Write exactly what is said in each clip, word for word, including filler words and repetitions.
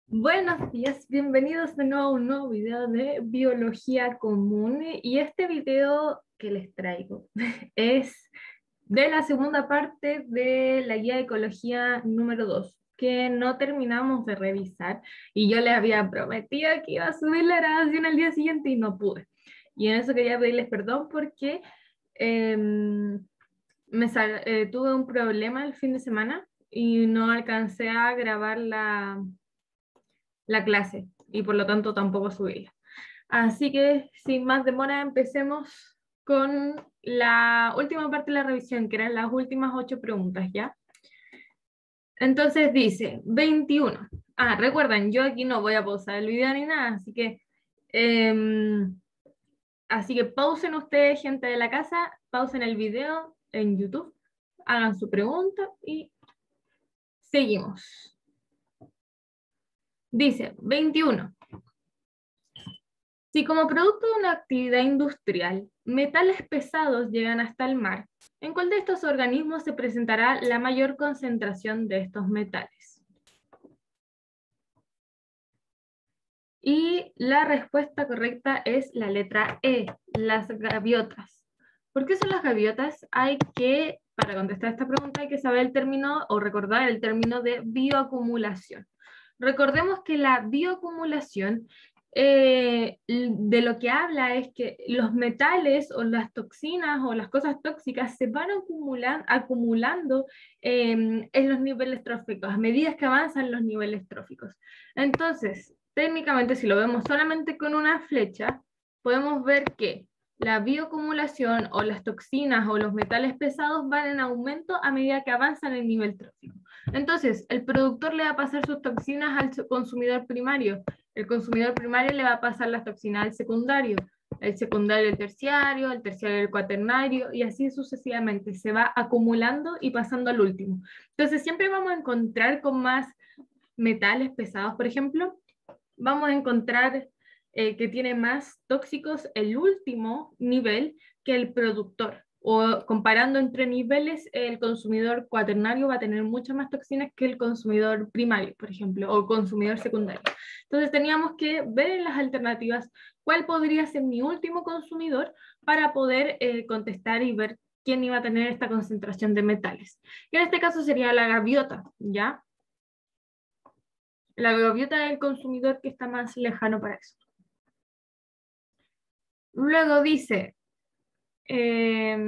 Buenos días, bienvenidos de nuevo a un nuevo video de biología común y este video que les traigo es de la segunda parte de la guía de ecología número dos que no terminamos de revisar y yo les había prometido que iba a subir la grabación al día siguiente y no pude. Y en eso quería pedirles perdón porque eh, me sal- eh, tuve un problema el fin de semana y no alcancé a grabar la la clase y por lo tanto tampoco subirla. Así que sin más demora empecemos con la última parte de la revisión, que eran las últimas ocho preguntas, ¿ya? Entonces dice, veintiuno. Ah, recuerden, yo aquí no voy a pausar el video ni nada, así que, eh, así que pausen ustedes, gente de la casa, pausen el video en YouTube, hagan su pregunta y seguimos. Dice, veintiuno. Si como producto de una actividad industrial, metales pesados llegan hasta el mar, ¿en cuál de estos organismos se presentará la mayor concentración de estos metales? Y la respuesta correcta es la letra E, las gaviotas. ¿Por qué son las gaviotas? Hay que, para contestar esta pregunta, hay que saber el término o recordar el término de bioacumulación. Recordemos que la bioacumulación eh, de lo que habla es que los metales o las toxinas o las cosas tóxicas se van acumulan, acumulando eh, en los niveles tróficos, a medida que avanzan los niveles tróficos. Entonces, técnicamente, si lo vemos solamente con una flecha, podemos ver que la bioacumulación o las toxinas o los metales pesados van en aumento a medida que avanzan el nivel trófico. Entonces, el productor le va a pasar sus toxinas al consumidor primario, el consumidor primario le va a pasar las toxinas al secundario, el secundario al terciario, el terciario al cuaternario, y así sucesivamente, se va acumulando y pasando al último. Entonces, siempre vamos a encontrar con más metales pesados, por ejemplo, vamos a encontrar eh, que tiene más tóxicos el último nivel que el productor. O comparando entre niveles, el consumidor cuaternario va a tener muchas más toxinas que el consumidor primario, por ejemplo, o consumidor secundario. Entonces teníamos que ver en las alternativas cuál podría ser mi último consumidor para poder eh, contestar y ver quién iba a tener esta concentración de metales. Y en este caso sería la gaviota, ¿ya? La gaviota es el consumidor que está más lejano para eso. Luego dice, eh,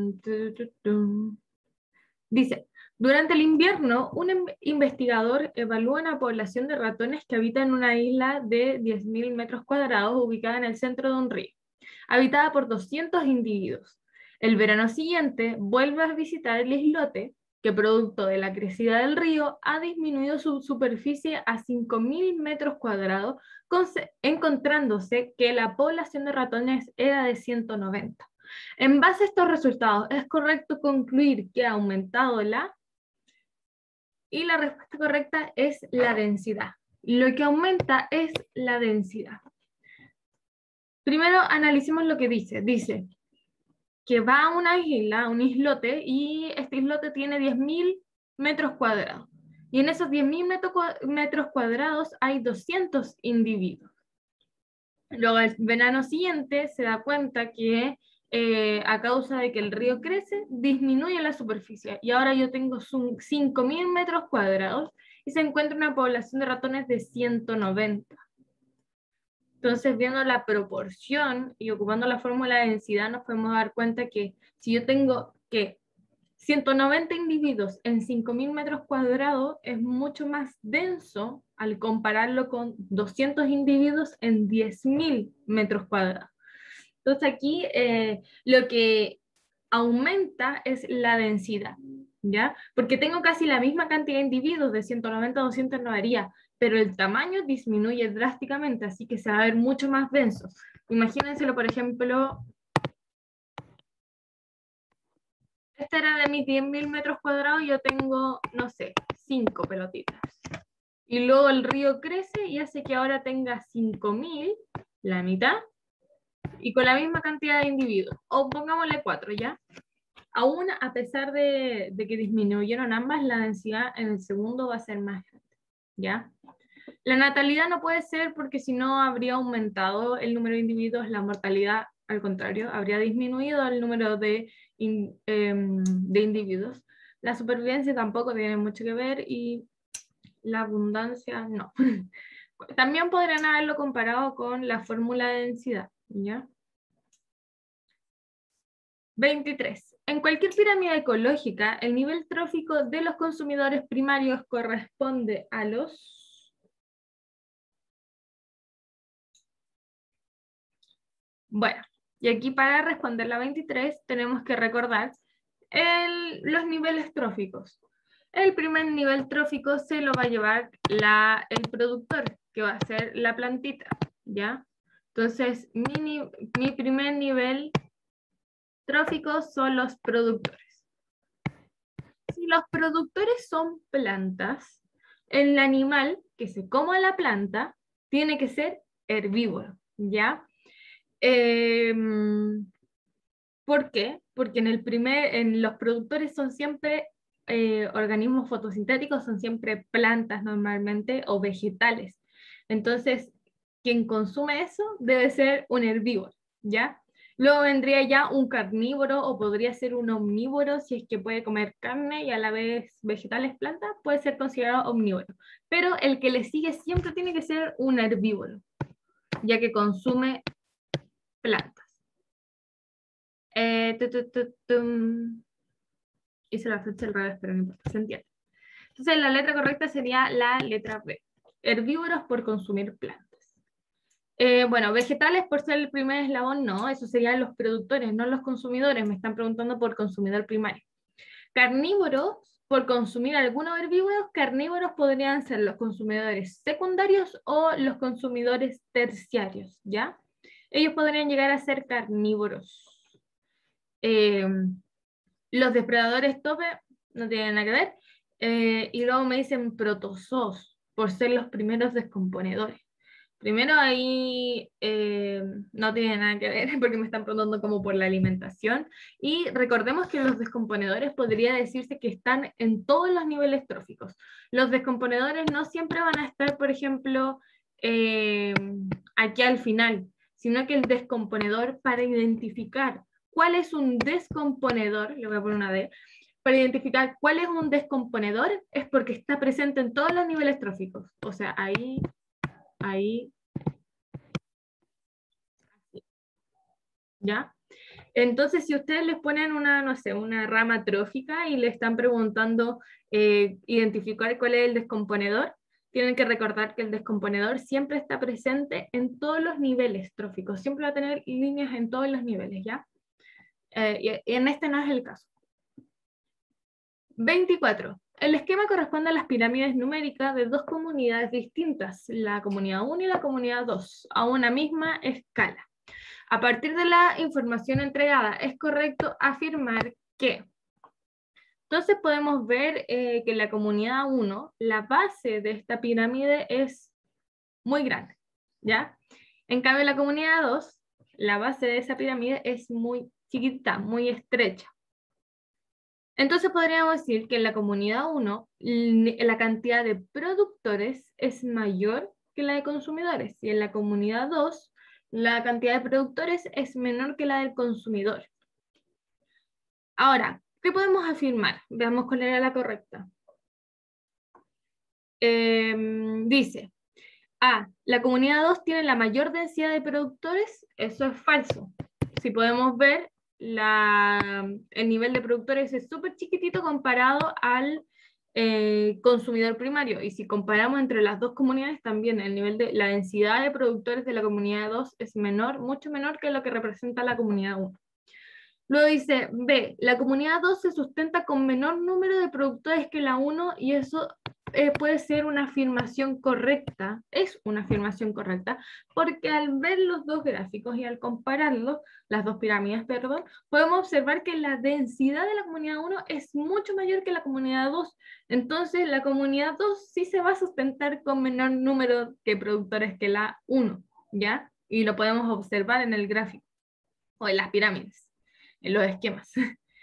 dice, durante el invierno, un investigador evalúa una población de ratones que habita en una isla de diez mil metros cuadrados ubicada en el centro de un río, habitada por doscientos individuos. El verano siguiente vuelve a visitar el islote, que producto de la crecida del río ha disminuido su superficie a cinco mil metros cuadrados, encontrándose que la población de ratones era de ciento noventa. En base a estos resultados, ¿es correcto concluir que ha aumentado la? Y la respuesta correcta es la densidad. Lo que aumenta es la densidad. Primero analicemos lo que dice. Dice que va a una isla, a un islote, y este islote tiene diez mil metros cuadrados. Y en esos diez mil metros cuadrados hay doscientos individuos. Luego, el verano siguiente se da cuenta que eh, a causa de que el río crece, disminuye la superficie. Y ahora yo tengo cinco mil metros cuadrados y se encuentra una población de ratones de ciento noventa. Entonces, viendo la proporción y ocupando la fórmula de densidad, nos podemos dar cuenta que si yo tengo que ciento noventa individuos en cinco mil metros cuadrados, es mucho más denso al compararlo con doscientos individuos en diez mil metros cuadrados. Entonces, aquí eh, lo que aumenta es la densidad, ¿ya? Porque tengo casi la misma cantidad de individuos, de ciento noventa a doscientos no varía, pero el tamaño disminuye drásticamente, así que se va a ver mucho más denso. Imagínenselo, por ejemplo, este era de mis diez mil metros cuadrados, yo tengo, no sé, cinco pelotitas. Y luego el río crece y hace que ahora tenga cinco mil, la mitad, y con la misma cantidad de individuos. O pongámosle cuatro, ¿ya? Aún a pesar de, de que disminuyeron ambas, la densidad en el segundo va a ser más grande, ¿ya? La natalidad no puede ser porque si no habría aumentado el número de individuos, la mortalidad, al contrario, habría disminuido el número de, in, eh, de individuos. La supervivencia tampoco tiene mucho que ver y la abundancia no. También podrían haberlo comparado con la fórmula de densidad, ¿ya? veintitrés. En cualquier pirámide ecológica, el nivel trófico de los consumidores primarios corresponde a los... Bueno, y aquí para responder la veintitrés tenemos que recordar el, los niveles tróficos. El primer nivel trófico se lo va a llevar la, el productor, que va a ser la plantita, ¿ya? Entonces, mi, mi primer nivel trófico son los productores. Si los productores son plantas, el animal que se coma la planta tiene que ser herbívoro, ¿ya? Eh, ¿Por qué? Porque en, el primer, en los productores son siempre eh, organismos fotosintéticos, son siempre plantas normalmente o vegetales. Entonces, quien consume eso debe ser un herbívoro, ¿ya? Luego vendría ya un carnívoro o podría ser un omnívoro si es que puede comer carne y a la vez vegetales, plantas, puede ser considerado omnívoro. Pero el que le sigue siempre tiene que ser un herbívoro, ya que consume plantas. Eh, tu, tu, tu, tu. Hice la fecha al revés, pero no importa, se entiende. Entonces la letra correcta sería la letra B. Herbívoros por consumir plantas. Eh, bueno, vegetales por ser el primer eslabón, no, eso serían los productores, no los consumidores, me están preguntando por consumidor primario. Carnívoros, por consumir algunos herbívoros, carnívoros podrían ser los consumidores secundarios o los consumidores terciarios, ¿ya? Ellos podrían llegar a ser carnívoros. Eh, los depredadores tope no tienen nada que ver. Eh, y luego me dicen protozoos, por ser los primeros descomponedores. Primero ahí eh, no tiene nada que ver porque me están preguntando como por la alimentación. Y recordemos que los descomponedores podría decirse que están en todos los niveles tróficos. Los descomponedores no siempre van a estar, por ejemplo, eh, aquí al final, sino que el descomponedor para identificar cuál es un descomponedor, le voy a poner una D, para identificar cuál es un descomponedor es porque está presente en todos los niveles tróficos. O sea, ahí... ahí, ¿ya? Entonces, si ustedes les ponen una, no sé, una rama trófica y le están preguntando eh, identificar cuál es el descomponedor, tienen que recordar que el descomponedor siempre está presente en todos los niveles tróficos, siempre va a tener líneas en todos los niveles, ¿ya? Eh, y en este no es el caso. veinticuatro. El esquema corresponde a las pirámides numéricas de dos comunidades distintas, la comunidad uno y la comunidad dos, a una misma escala. A partir de la información entregada, es correcto afirmar que... Entonces podemos ver eh, que en la comunidad uno, la base de esta pirámide es muy grande, ¿ya? En cambio, en la comunidad dos, la base de esa pirámide es muy chiquita, muy estrecha. Entonces podríamos decir que en la comunidad uno, la cantidad de productores es mayor que la de consumidores, y en la comunidad dos, la cantidad de productores es menor que la del consumidor. Ahora, ¿qué podemos afirmar? Veamos cuál era la correcta. Eh, dice, A, la comunidad dos tiene la mayor densidad de productores, eso es falso. Si podemos ver, la, el nivel de productores es súper chiquitito comparado al eh, consumidor primario, y si comparamos entre las dos comunidades también el nivel de la densidad de productores de la comunidad dos es menor, mucho menor que lo que representa la comunidad uno. Luego dice B, la comunidad dos se sustenta con menor número de productores que la uno, y eso eh, puede ser una afirmación correcta, es una afirmación correcta, porque al ver los dos gráficos y al compararlos, las dos pirámides, perdón, podemos observar que la densidad de la comunidad uno es mucho mayor que la comunidad dos, entonces la comunidad dos sí se va a sustentar con menor número de productores que la uno, ¿ya? Y lo podemos observar en el gráfico, o en las pirámides, en los esquemas.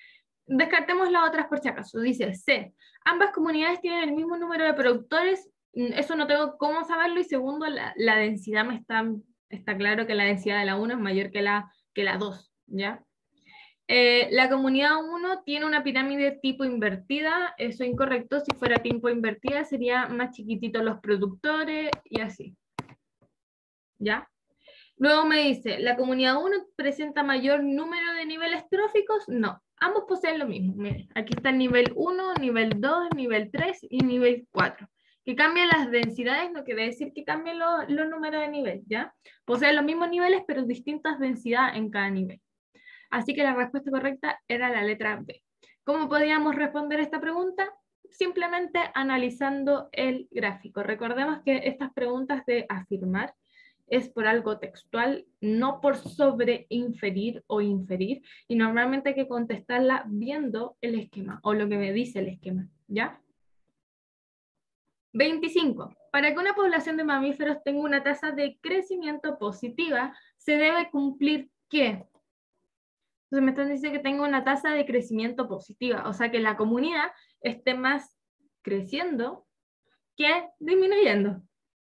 Descartemos las otras por si acaso. Dice C, ambas comunidades tienen el mismo número de productores. eso no tengo cómo saberlo, y segundo, la, la densidad me está, está claro que la densidad de la uno es mayor que la, que la dos, ¿ya? Eh, la comunidad uno tiene una pirámide tipo invertida, eso es incorrecto, si fuera tipo invertida sería más chiquititos los productores y así, ¿ya? Luego me dice, ¿la comunidad uno presenta mayor número de niveles tróficos? No, ambos poseen lo mismo. Miren, aquí está el nivel uno, nivel dos, nivel tres y nivel cuatro. Que cambian las densidades no quiere decir que cambien lo, los números de nivel, ¿ya? Poseen los mismos niveles, pero distintas densidades en cada nivel. Así que la respuesta correcta era la letra B. ¿Cómo podíamos responder esta pregunta? Simplemente analizando el gráfico. Recordemos que estas preguntas de afirmar es por algo textual, no por sobreinferir o inferir, y normalmente hay que contestarla viendo el esquema, o lo que me dice el esquema, ¿ya? veinticinco. Para que una población de mamíferos tenga una tasa de crecimiento positiva, se debe cumplir ¿qué? Entonces me están diciendo que tengo una tasa de crecimiento positiva, o sea que la comunidad esté más creciendo que disminuyendo.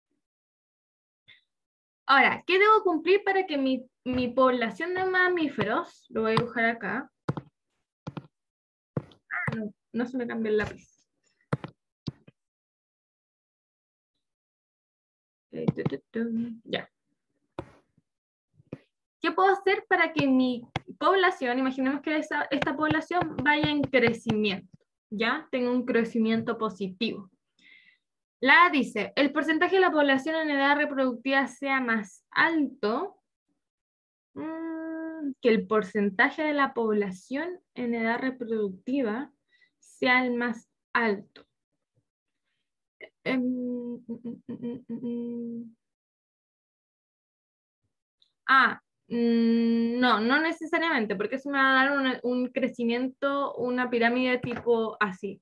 Ahora, ¿qué debo cumplir para que mi, mi población de mamíferos, lo voy a dibujar acá, ah, no, no se me cambió el lápiz. Ya. ¿Qué puedo hacer para que mi población, imaginemos que esa, esta población vaya en crecimiento, ¿ya? Tenga un crecimiento positivo. La A dice, el porcentaje de la población en edad reproductiva sea más alto, mmm, que el porcentaje de la población en edad reproductiva sea el más alto. Um, mm, mm, mm, mm. Ah, mm, no, no necesariamente, porque eso me va a dar un, un crecimiento, una pirámide tipo así.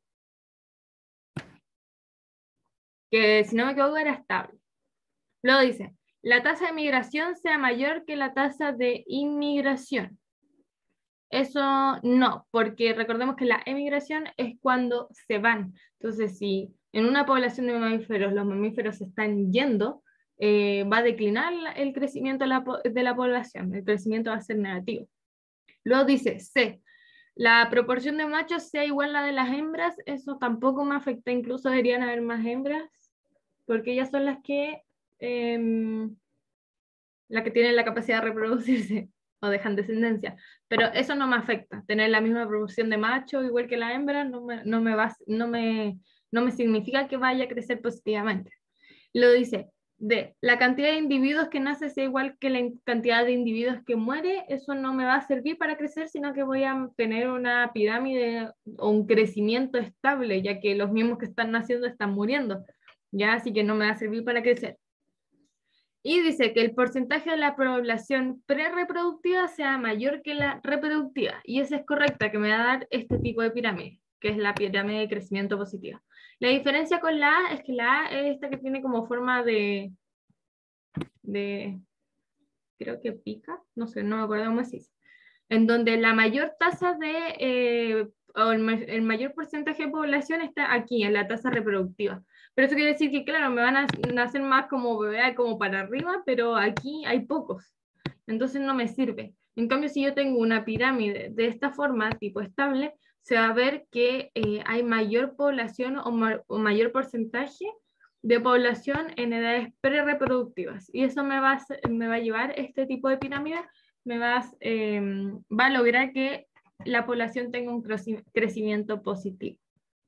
Que si no me equivoco era estable. Luego dice, la tasa de migración sea mayor que la tasa de inmigración. Eso no, porque recordemos que la emigración es cuando se van. Entonces, si en una población de mamíferos los mamíferos se están yendo, eh, va a declinar el crecimiento de la, de la población, el crecimiento va a ser negativo. Luego dice C, la proporción de machos sea igual a la de las hembras, eso tampoco me afecta, incluso deberían haber más hembras, porque ellas son las que, eh, las que tienen la capacidad de reproducirse o dejan descendencia, pero eso no me afecta, tener la misma proporción de machos igual que la hembra no me, no me, va, no me, no me significa que vaya a crecer positivamente. Lo dice, D, la cantidad de individuos que nace sea igual que la cantidad de individuos que muere, eso no me va a servir para crecer, sino que voy a tener una pirámide o un crecimiento estable, ya que los mismos que están naciendo están muriendo, ya, así que no me va a servir para crecer. Y dice que el porcentaje de la población pre-reproductiva sea mayor que la reproductiva, y esa es correcta, que me va a dar este tipo de pirámide, que es la pirámide de crecimiento positiva. La diferencia con la A es que la A es esta que tiene como forma de, de creo que pica, no sé, no me acuerdo cómo se dice, en donde la mayor tasa de, eh, o el, el mayor porcentaje de población está aquí, en la tasa reproductiva. Pero eso quiere decir que, claro, me van a nacer más como bebé, como para arriba, pero aquí hay pocos. Entonces no me sirve. En cambio, si yo tengo una pirámide de esta forma, tipo estable, se va a ver que eh, hay mayor población o, ma o mayor porcentaje de población en edades pre-reproductivas. Y eso me va, a, me va a llevar, este tipo de pirámide, me va a, eh, va a lograr que la población tenga un crecimiento positivo.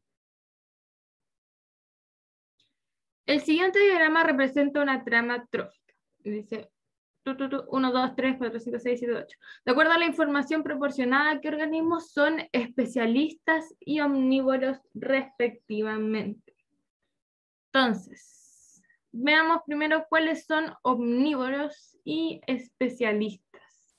El siguiente diagrama representa una trama trófica. Dice uno, dos, tres, cuatro, cinco, seis, siete, ocho. De acuerdo a la información proporcionada, ¿qué organismos son especialistas y omnívoros respectivamente? Entonces, veamos primero cuáles son omnívoros y especialistas.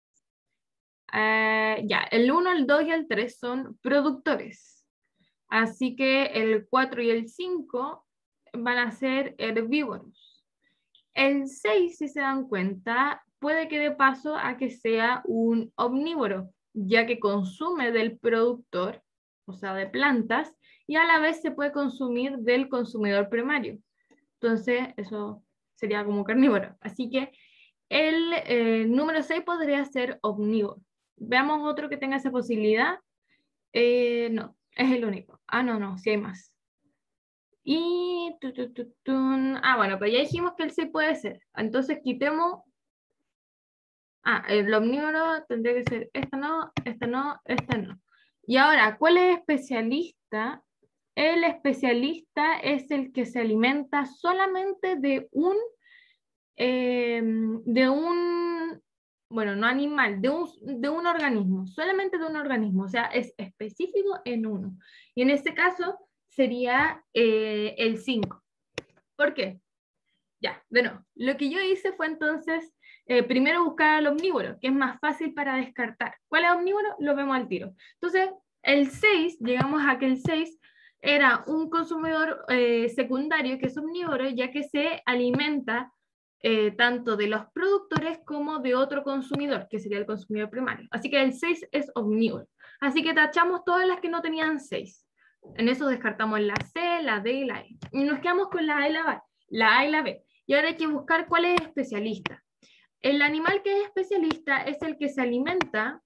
Uh, ya, el uno, el dos y el tres son productores. Así que el cuatro y el cinco van a ser herbívoros. El seis, si se dan cuenta, puede que dé paso a que sea un omnívoro, ya que consume del productor, o sea, de plantas, y a la vez se puede consumir del consumidor primario. Entonces, eso sería como carnívoro. Así que el eh, número seis podría ser omnívoro. Veamos otro que tenga esa posibilidad. Eh, no, es el único. Ah, no, no, sí hay más. Y... Tu, tu, tu, tu, ah, bueno, pues ya dijimos que el seis puede ser. Entonces quitemos... Ah, el omnívoro tendría que ser esta no, esta no, esta no. Y ahora, ¿cuál es especialista? El especialista es el que se alimenta solamente de un, eh, de un, bueno, no animal, de un, de un organismo, solamente de un organismo, o sea, es específico en uno. Y en este caso sería eh, el cinco. ¿Por qué? Ya, de nuevo, lo que yo hice fue entonces eh, primero buscar al omnívoro, que es más fácil para descartar. ¿Cuál es omnívoro? Lo vemos al tiro. Entonces, el seis, llegamos a que el seis era un consumidor eh, secundario que es omnívoro, ya que se alimenta eh, tanto de los productores como de otro consumidor, que sería el consumidor primario. Así que el seis es omnívoro. Así que tachamos todas las que no tenían seis. En eso descartamos la C, la D y la E. Y nos quedamos con la A y la B. La A y la B. Y ahora hay que buscar cuál es especialista. El animal que es especialista es el que se alimenta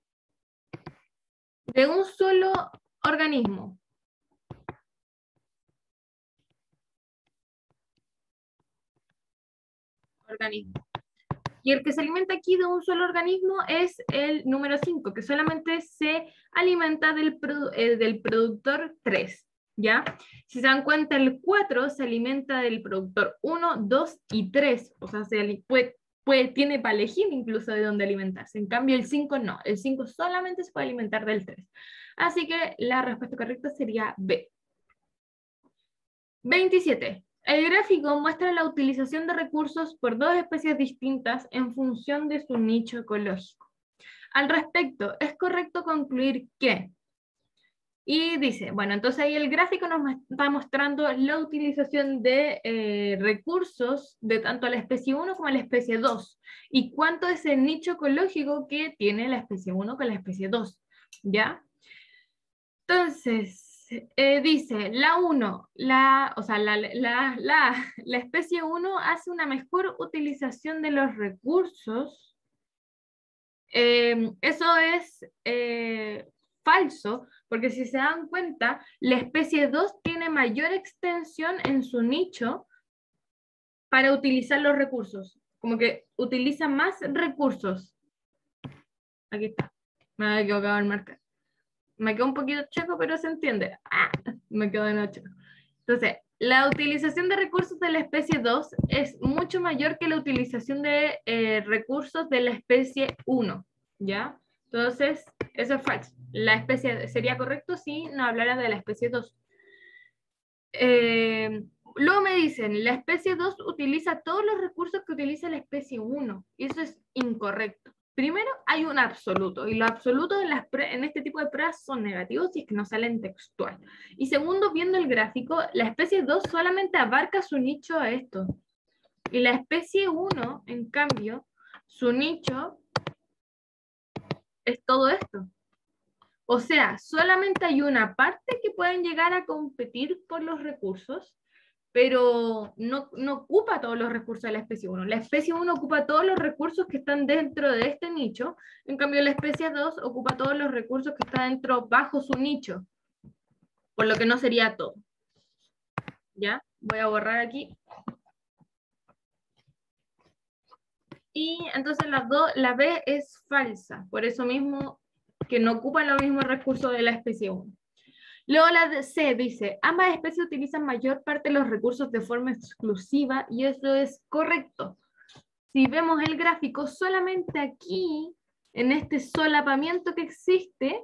de un solo organismo. Organismo. Y el que se alimenta aquí de un solo organismo es el número cinco, que solamente se alimenta del, produ eh, del productor tres. ¿Ya? Si se dan cuenta, el cuatro se alimenta del productor uno, dos y tres. O sea, se puede, puede, tiene para elegir incluso de dónde alimentarse. En cambio, el cinco no. El cinco solamente se puede alimentar del tres. Así que la respuesta correcta sería B. veintisiete. El gráfico muestra la utilización de recursos por dos especies distintas en función de su nicho ecológico. Al respecto, es correcto concluir que... Y dice, bueno, entonces ahí el gráfico nos está mostrando la utilización de eh, recursos de tanto a la especie uno como a la especie dos. Y cuánto es el nicho ecológico que tiene la especie uno con la especie dos. ¿Ya? Entonces... Eh, dice, la uno, la, o sea, la, la, la, la especie uno hace una mejor utilización de los recursos. Eh, eso es eh, falso, porque si se dan cuenta, la especie dos tiene mayor extensión en su nicho para utilizar los recursos. Como que utiliza más recursos. Aquí está, me había equivocado en marcar. Me quedó un poquito checo, pero se entiende. Ah, me quedó de nuevo checo. Entonces, la utilización de recursos de la especie dos es mucho mayor que la utilización de eh, recursos de la especie uno, ¿ya? Entonces, eso es falso. La especie, ¿sería correcto si no hablara de la especie dos? Eh, luego me dicen, la especie dos utiliza todos los recursos que utiliza la especie uno, y eso es incorrecto. Primero, hay un absoluto, y los absolutos en, las en este tipo de pruebas son negativos si es que no salen textual. Y segundo, viendo el gráfico, la especie dos solamente abarca su nicho a esto. Y la especie uno, en cambio, su nicho es todo esto. O sea, solamente hay una parte que pueden llegar a competir por los recursos, pero no, no ocupa todos los recursos de la especie uno. La especie uno ocupa todos los recursos que están dentro de este nicho, en cambio la especie dos ocupa todos los recursos que están dentro, bajo su nicho, por lo que no sería todo. ¿Ya? Voy a borrar aquí. Y entonces la, do, la B es falsa, por eso mismo que no ocupa los mismos recursos de la especie uno. Luego la C dice, ambas especies utilizan mayor parte de los recursos de forma exclusiva, y eso es correcto. Si vemos el gráfico, solamente aquí, en este solapamiento que existe,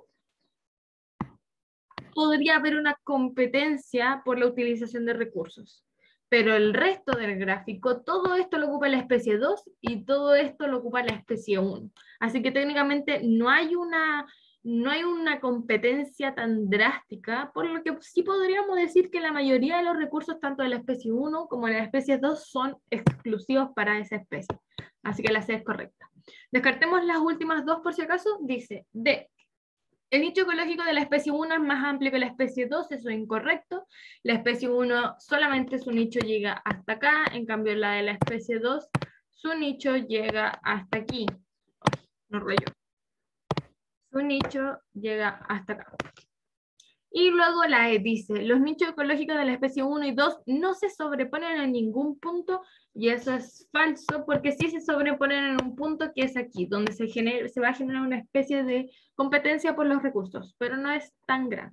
podría haber una competencia por la utilización de recursos. Pero el resto del gráfico, todo esto lo ocupa la especie dos y todo esto lo ocupa la especie uno. Así que técnicamente no hay una... no hay una competencia tan drástica, por lo que sí podríamos decir que la mayoría de los recursos, tanto de la especie uno como de la especie dos, son exclusivos para esa especie. Así que la C es correcta. Descartemos las últimas dos por si acaso. Dice D. El nicho ecológico de la especie uno es más amplio que la especie dos, eso es incorrecto. La especie uno solamente su nicho llega hasta acá, en cambio la de la especie dos, su nicho llega hasta aquí. Ay, no rollo. Su nicho llega hasta acá. Y luego la E dice, los nichos ecológicos de la especie uno y dos no se sobreponen en ningún punto, y eso es falso, porque sí se sobreponen en un punto que es aquí, donde se, genera, se va a generar una especie de competencia por los recursos, pero no es tan grande.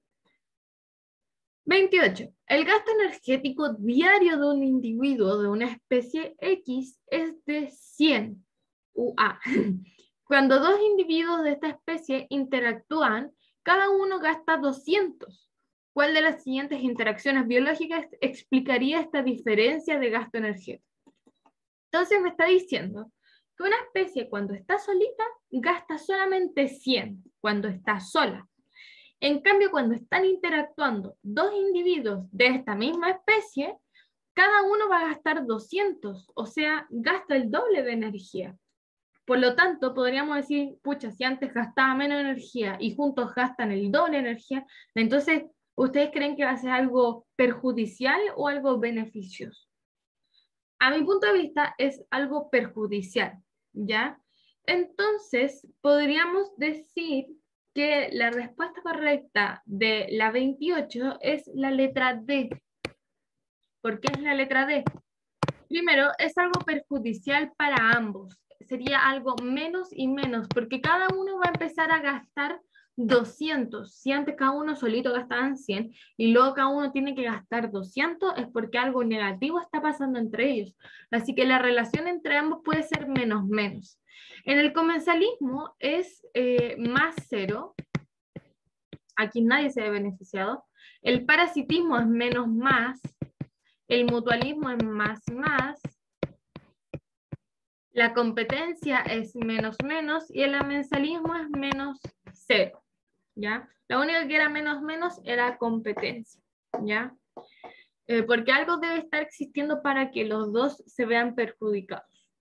veintiocho. El gasto energético diario de un individuo de una especie X es de cien U A. Cuando dos individuos de esta especie interactúan, cada uno gasta doscientos. ¿Cuál de las siguientes interacciones biológicas explicaría esta diferencia de gasto energético? Entonces me está diciendo que una especie cuando está solita gasta solamente cien cuando está sola. En cambio, cuando están interactuando dos individuos de esta misma especie, cada uno va a gastar doscientos, o sea, gasta el doble de energía. Por lo tanto, podríamos decir, pucha, si antes gastaba menos energía y juntos gastan el doble de energía, entonces, ¿ustedes creen que va a ser algo perjudicial o algo beneficioso? A mi punto de vista, es algo perjudicial, ¿ya? Entonces, podríamos decir que la respuesta correcta de la veintiocho es la letra D. ¿Por qué es la letra D? Primero, es algo perjudicial para ambos. Sería algo menos y menos, porque cada uno va a empezar a gastar doscientos. Si antes cada uno solito gastaban cien y luego cada uno tiene que gastar doscientos, es porque algo negativo está pasando entre ellos. Así que la relación entre ambos puede ser menos menos. En el comensalismo es eh, más cero. Aquí nadie se ve beneficiado. El parasitismo es menos más. El mutualismo es más más. La competencia es menos menos y el amensalismo es menos cero, ¿ya? La única que era menos menos era competencia, ¿ya? Eh, porque algo debe estar existiendo para que los dos se vean perjudicados.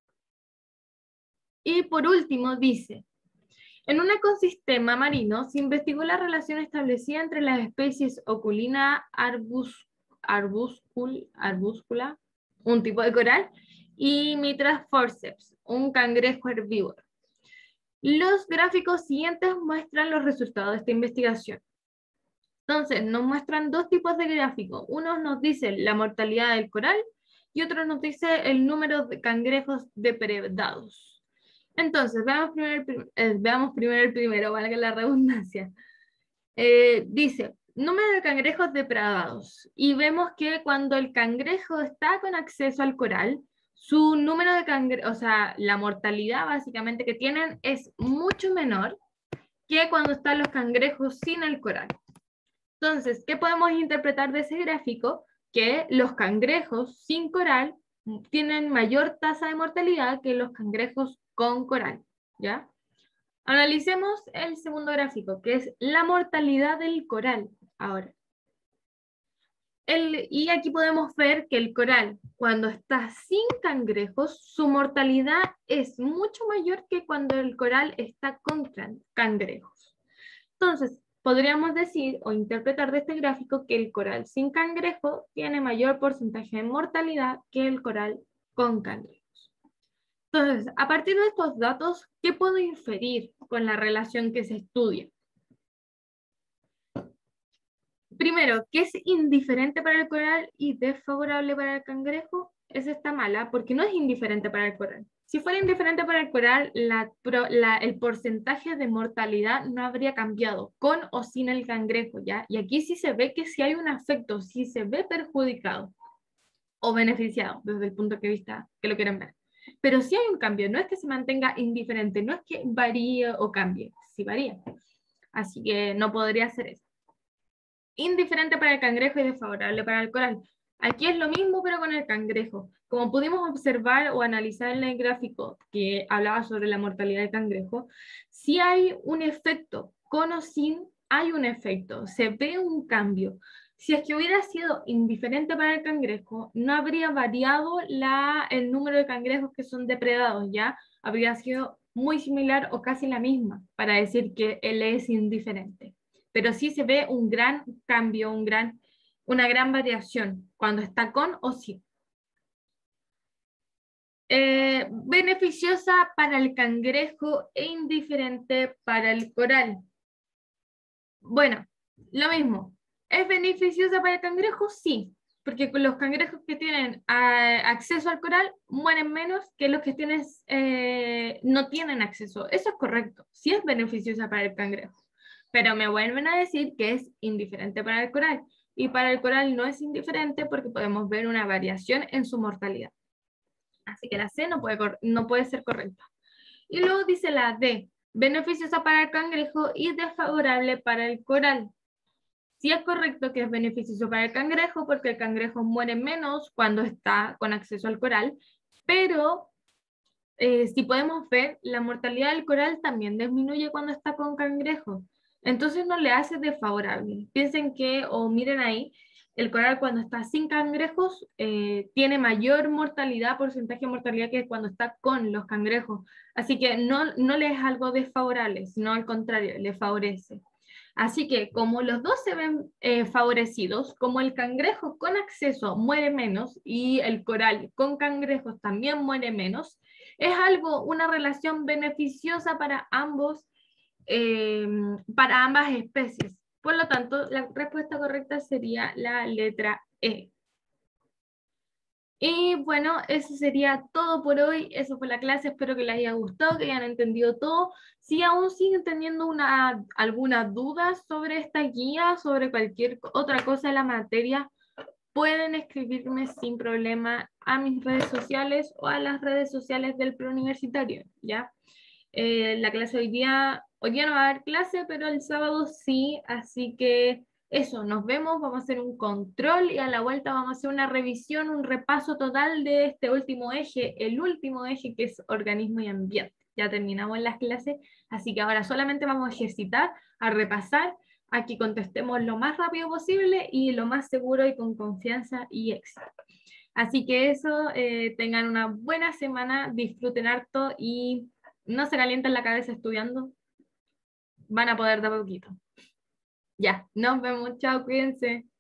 Y por último dice, en un ecosistema marino se investigó la relación establecida entre las especies Oculina arbus, arbuscul, arbuscula, un tipo de coral, y Mitra forceps, un cangrejo herbívoro. Los gráficos siguientes muestran los resultados de esta investigación. Entonces, nos muestran dos tipos de gráficos. Uno nos dice la mortalidad del coral y otro nos dice el número de cangrejos depredados. Entonces, veamos primero el, eh, veamos primero el primero, valga la redundancia. Eh, dice, número de cangrejos depredados. Y vemos que cuando el cangrejo está con acceso al coral, su número de cangrejos, o sea, la mortalidad básicamente que tienen es mucho menor que cuando están los cangrejos sin el coral. Entonces, ¿qué podemos interpretar de ese gráfico? Que los cangrejos sin coral tienen mayor tasa de mortalidad que los cangrejos con coral, ¿ya? Analicemos el segundo gráfico, que es la mortalidad del coral. Ahora, el, y aquí podemos ver que el coral, cuando está sin cangrejos, su mortalidad es mucho mayor que cuando el coral está con cangrejos. Entonces, podríamos decir o interpretar de este gráfico que el coral sin cangrejo tiene mayor porcentaje de mortalidad que el coral con cangrejos. Entonces, a partir de estos datos, ¿qué puedo inferir con la relación que se estudia? Primero, que es indiferente para el coral y desfavorable para el cangrejo, esa está mala porque no es indiferente para el coral. Si fuera indiferente para el coral, la, la, el porcentaje de mortalidad no habría cambiado, con o sin el cangrejo, ¿ya? Y aquí sí se ve que si hay un afecto, sí se ve perjudicado o beneficiado, desde el punto de vista que lo quieren ver. Pero sí hay un cambio, no es que se mantenga indiferente, no es que varíe o cambie, sí varía. Así que no podría ser eso. Indiferente para el cangrejo y desfavorable para el coral. Aquí es lo mismo, pero con el cangrejo. Como pudimos observar o analizar en el gráfico que hablaba sobre la mortalidad del cangrejo, si hay un efecto, con o sin, hay un efecto, se ve un cambio. Si es que hubiera sido indiferente para el cangrejo, no habría variado la, el número de cangrejos que son depredados, ¿ya? Habría sido muy similar o casi la misma para decir que él es indiferente. Pero sí se ve un gran cambio, un gran, una gran variación cuando está con o sin. Eh, beneficiosa para el cangrejo e indiferente para el coral. Bueno, lo mismo. ¿Es beneficiosa para el cangrejo? Sí, porque los cangrejos que tienen a, acceso al coral mueren menos que los que tienen, eh, no tienen acceso. Eso es correcto, sí es beneficiosa para el cangrejo, pero me vuelven a decir que es indiferente para el coral, y para el coral no es indiferente porque podemos ver una variación en su mortalidad. Así que la C no puede, no puede ser correcta. Y luego dice la D, beneficiosa para el cangrejo y desfavorable para el coral. Sí es correcto que es beneficioso para el cangrejo porque el cangrejo muere menos cuando está con acceso al coral, pero eh, si podemos ver, la mortalidad del coral también disminuye cuando está con cangrejo. Entonces no le hace desfavorable. Piensen que, o miren ahí, el coral cuando está sin cangrejos eh, tiene mayor mortalidad, porcentaje de mortalidad que cuando está con los cangrejos. Así que no, no le es algo desfavorable, sino al contrario, le favorece. Así que como los dos se ven eh, favorecidos, como el cangrejo con acceso muere menos y el coral con cangrejos también muere menos, es algo, una relación beneficiosa para ambos, eh, para ambas especies. Por lo tanto, la respuesta correcta sería la letra E. Y bueno, eso sería todo por hoy. Eso fue la clase. Espero que les haya gustado, que hayan entendido todo. Si aún siguen teniendo una, alguna duda sobre esta guía, sobre cualquier otra cosa de la materia, pueden escribirme sin problema a mis redes sociales o a las redes sociales del preuniversitario, ¿ya? Eh, la clase hoy día, hoy día no va a haber clase, pero el sábado sí, así que eso, nos vemos, vamos a hacer un control y a la vuelta vamos a hacer una revisión, un repaso total de este último eje, el último eje que es organismo y ambiente. Ya terminamos las clases, así que ahora solamente vamos a ejercitar, a repasar, a que contestemos lo más rápido posible y lo más seguro y con confianza y éxito. Así que eso, eh, tengan una buena semana, disfruten harto y no se calienten la cabeza estudiando, van a poder dar poquito. Ya, nos vemos, chao, cuídense.